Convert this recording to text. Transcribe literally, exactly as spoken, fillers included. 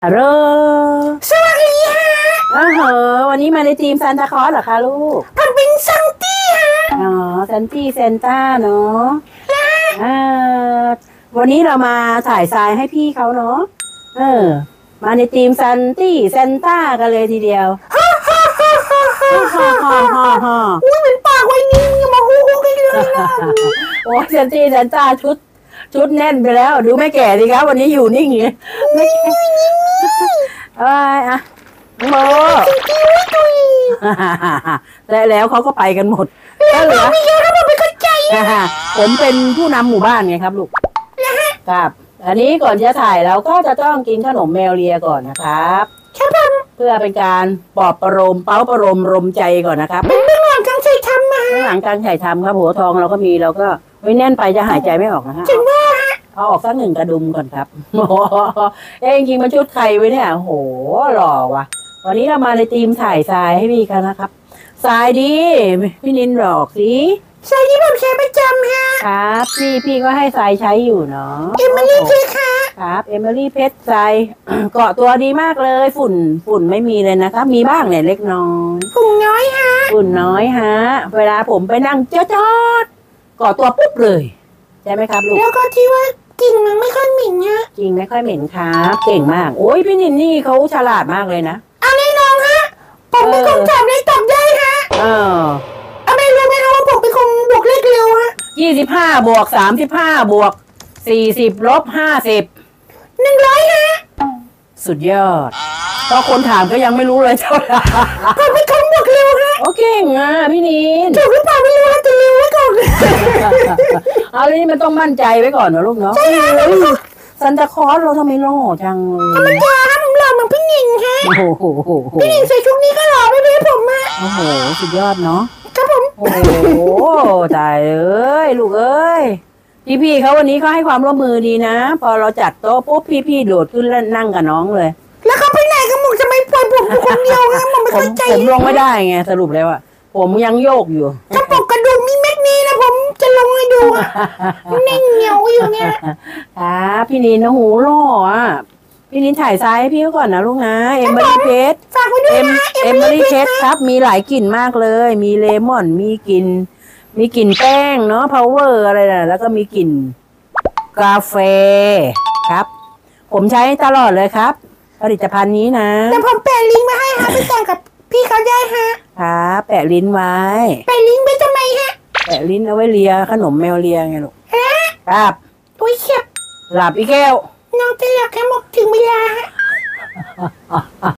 ฮัลโหลสวัสดีฮะอ้าวเหรอวันนี้มาในทีมซานตาคลอสเหรอคะลูกผมเป็นซันตี้ฮะอ๋อซันตี้เซนต้าเนาะอ่าวันนี้เรามาถ่ายทรายให้พี่เขาเนาะเออมาในทีมซันตี้เซนต้ากันเลยทีเดียวฮ่าฮ่าฮ่าฮ่าฮ่าฮ่าฮ่าฮ่าฮ่าอุ้ยเหมือนปากไว้นิ่งมาฮู้ฮู้กันเลยนะโอ้ซันตี้เซนต้าชุดชุดแน่นไปแล้วดูไม่แก่ดีครับวันนี้อยู่นิ่งเลยไม่แก่เอ้ยอะโมและแล้วเขาก็ไปกันหมดก็เหลือพี่ครับผมไม่เข้าใจผมเป็นผู้นำหมู่บ้านไงครับลูกครับอันนี้ก่อนจะถ่ายเราก็จะต้องกินขนมแมวเลียก่อนนะครับเพื่อเป็นการปลอบประโลมเป้าประโลมรมใจก่อนนะครับเป็นเรื่องหลังการใช้ทำมาเรื่องหลังการใช้ทำครับหัวทองเราก็มีเราก็ไว้แน่นไปจะหายใจไม่ออกนะฮะจริงว่าเอาออกสักหนึ่งกระดุมก่อนครับโอ้เอ้จริงๆมันชุดใครไว้เนี่ยโหหล่อว่ะวันนี้เรามาในทีมถ่ายทรายให้พี่กันนะครับทรายดีพี่นินบอกสิทรายที่ผมใช้ประจำฮะครับพี่พี่ก็ให้ทรายใช้อยู่เนาะเอมิลี่เพชรค่ะครับเอมิลี่เพชรทรายเกาะตัวดีมากเลยฝุ่นฝุ่นไม่มีเลยนะครับมีบ้างเนี่ยเล็กน้อยฝุ่นน้อยฮะฝุ่นน้อยฮะเวลาผมไปนั่งเจ้าจอดเกาะตัวปุ๊บเลยใช่ไหมครับลูกแล้วก็ที่ว่ากลิ่นมันไม่ค่อยเหม็นฮะจริงไม่ค่อยเหม็นครับเก่งมากโอ้ยพี่นินนี่เขาฉลาดมากเลยนะเอาแน่นอนฮะผมเป็นคนจับได้ตอบได้ฮะเออเอาไม่รู้ไหมคะว่าผมเป็นคนบวกเลขเร็วฮะยี่สิบห้าบวกสามสิบห้าบวกสี่สิบลบห้าสิบหนึ่งร้อยฮะสุดยอดเพราะคนถามก็ยังไม่รู้เลยเท่าไหร่ผมเป็นคนบวกเร็วฮะโอเคง่ะพี่นินถูกหรือเปล่าไม่รู้แต่เร็วไว้ก่อนเอาเลยมันต้องมั่นใจไว้ก่อนนะลูกเนาะใช่ค่ะซันตาคลอสเราทำไมหล่อจังเลยธรรมดาผมหล่อเหมือนพี่หนิงฮะโอ้โหพี่หนิงใส่ชุดนี้ก็หล่อไม่เลยผมฮะโอ้โหสุดยอดเนาะครับผมโอ้โหตายเอ้ยลูกเอ้ยพี่ๆเขาวันนี้เขาให้ความร่วมมือดีนะพอเราจัดโต๊ะปุ๊บพี่ๆโดดขึ้นแล้วนั่งกับน้องเลยแล้วเขาไปไหนกันหมดจะไม่ปล่อยผมคนเดียวไงผมไม่เข้าใจผมลงไม่ได้ไงสรุปเลยว่าผมยังโยกอยู่ถ้าปกกระดูกมีเม็ดนี้นะผมจะลงให้ดูเน่งเหนียวอยู่เนี่ยครับพี่นินโอ้โหหล่ออ่ะพี่นินถ่ายซ้ายให้พี่ก่อนนะลูกนะเอมเบอรี่เพชรฝากไว้ด้วยนะเอมเบอรี่เพชรครับมีหลายกลิ่นมากเลยมีเลมอนมีกลิ่นมีกลิ่นแป้งเนาะพาวเวอร์อะไรนะแล้วก็มีกลิ่นกาแฟครับผมใช้ตลอดเลยครับผลิตภัณฑ์นี้นะแล้วผมแปะลิงก์มาให้ฮะไปสั่งกับพี่เขาได้ฮะครับแปะลิ้นไว้แปะลิงก์ไว้ทำไมฮะแปะลิ้นเอาไว้เลียขนมแมวเลียไงลูกครับอุ้ยเฉียบหลับอีกแก้วน้องจะอยากแค่หมดถึงเวลาฮะ